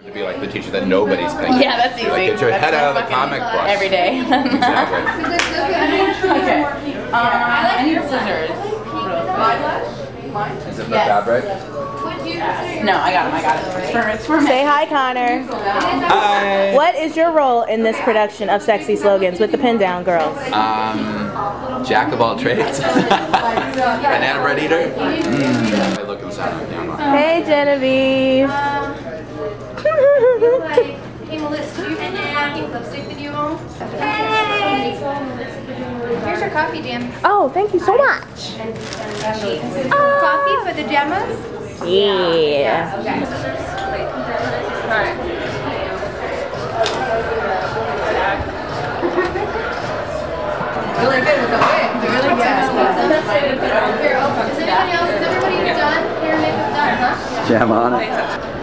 To be like the teacher that nobody's picking. Yeah, that's easy. Like, get your head out of the comic book. Every day. Exactly. Okay. I need scissors. Is it the fabric? No, I got them. It's for me. Say hi, Connor. Hi. What is your role in this production of Sexy Slogans with the Pin Down Girls? Jack of all trades. Banana bread eater. I look inside on camera. Hey, Genevieve. Hey, Melissa, do you have any lipstick that you own? Hey! Here's your coffee, Jam. Oh, thank you so much. Coffee for the Gemmas? Yeah. Okay. Really good with the wig. Really good. Is anybody else? Is everybody done? Hair and makeup done, huh? Jam on it.